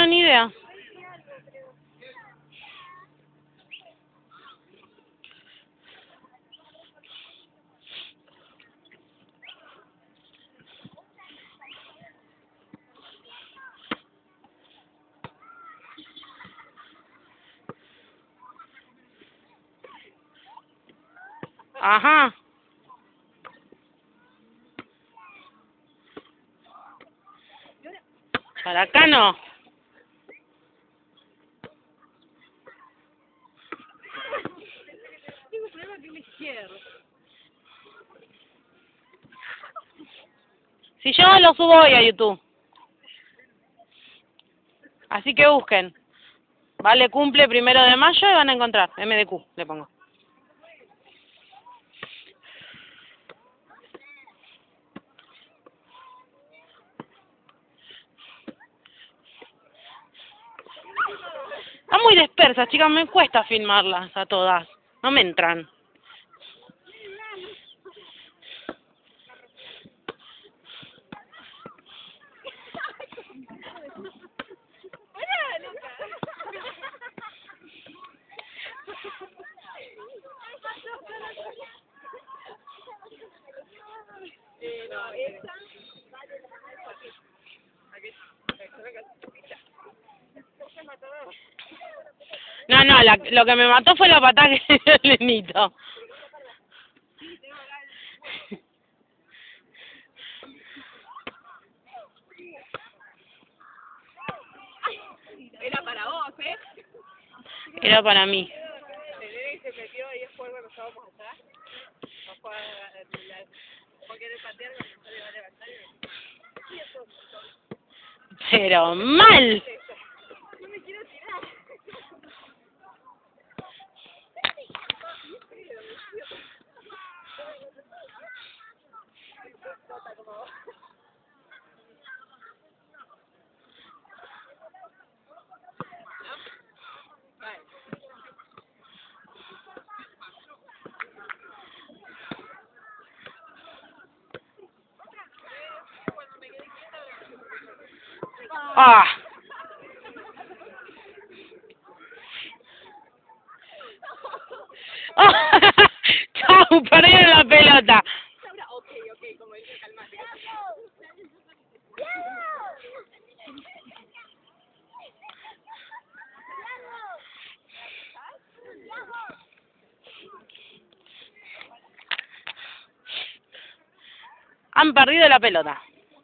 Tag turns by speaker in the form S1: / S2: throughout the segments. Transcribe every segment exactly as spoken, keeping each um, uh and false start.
S1: ni idea. Ajá. Para acá no.
S2: Tengo problema que me izquierdo.
S1: Si yo lo subo hoy a YouTube. Así que busquen. Vale, cumple primero de mayo y van a encontrar. M D Q, le pongo. Están muy dispersas, chicas, me cuesta filmarlas a todas. No me entran.
S2: Eh, no, esa.
S1: No, no, la, lo que me mató fue la patada que le dio el nenito.
S2: Era para vos, ¿eh?
S1: Era para mí.
S2: El nene se metió y después cuando estábamos atrás. No fue a la... Fue querer patear cuando no le va a levantar y eso.
S1: Pero mal.
S2: No me quiero tirar.
S1: Ah. Chau, perdieron la pelota.
S2: Laura, ok, ok, como dice, calmate.
S1: Han perdido la pelota.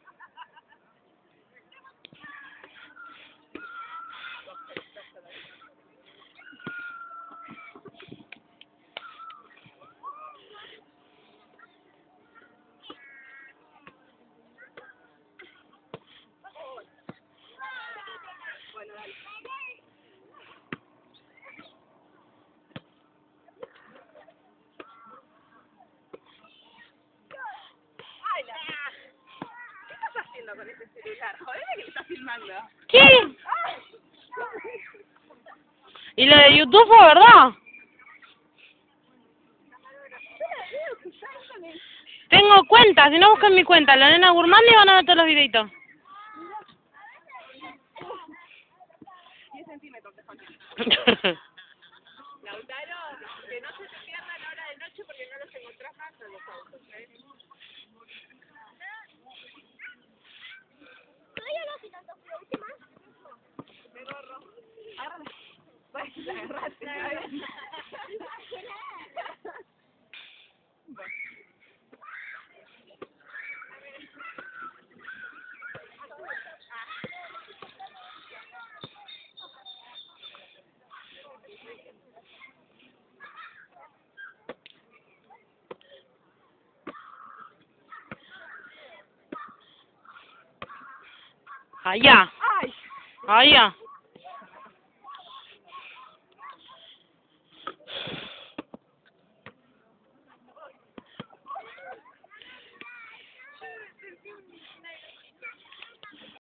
S2: ¿Qué estás haciendo con ese celular? Jodeme que le estás filmando.
S1: ¿Qué? ¿Y lo de YouTube fue verdad? Tengo cuenta, si no buscan mi cuenta, la nena Gurmán, y van a ver todos los videitos.
S2: diez centímetros te faltan. Lautaro, que no se te pierda a la hora de noche porque no los encontrás más a los autos, ¿eh?
S3: Todavía no hace tanto frío, ¿viste más?
S2: Me gorro. Agárrala. Pues la agarraste.
S1: Allá.
S2: ¡Ay!
S1: Allá.